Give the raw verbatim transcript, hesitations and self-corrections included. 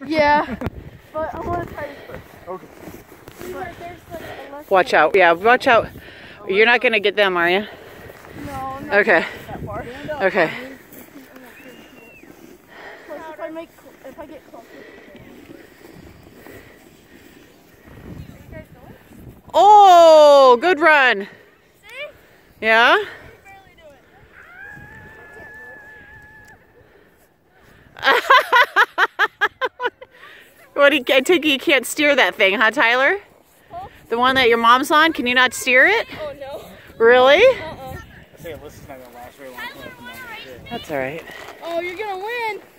Yeah. But I want to try this first. Okay. But there's like a Watch out. Yeah, watch out. You're not going to get them, are you? No, I'm not Okay. that far. Okay. If I make, if I get closer. Oh, good run. See? Yeah? I can barely do it. What do you, I take it you can't steer that thing, huh, Tyler? Huh? The one that your mom's on, can you not steer it? Oh, no. Really? Uh-uh. I say Alyssa's not going to last very long. That's all right. Oh, you're going to win.